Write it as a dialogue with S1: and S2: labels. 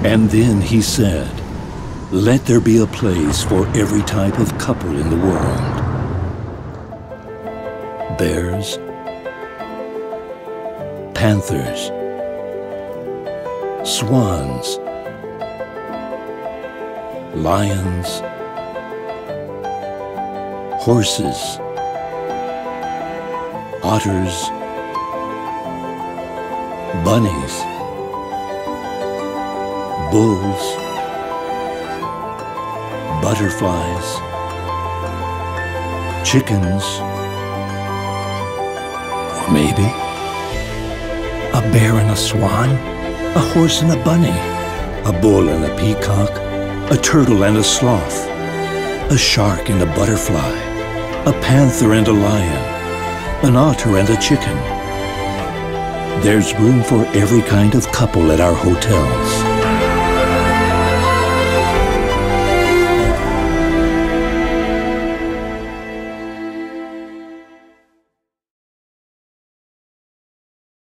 S1: And then he said, "Let there be a place for every type of couple in the world. Bears, panthers, swans, lions, horses, otters, bunnies, bulls, butterflies, chickens, or maybe a bear and a swan, a horse and a bunny, a bull and a peacock, a turtle and a sloth, a shark and a butterfly, a panther and a lion, an otter and a chicken. There's room for every kind of couple at our hotels.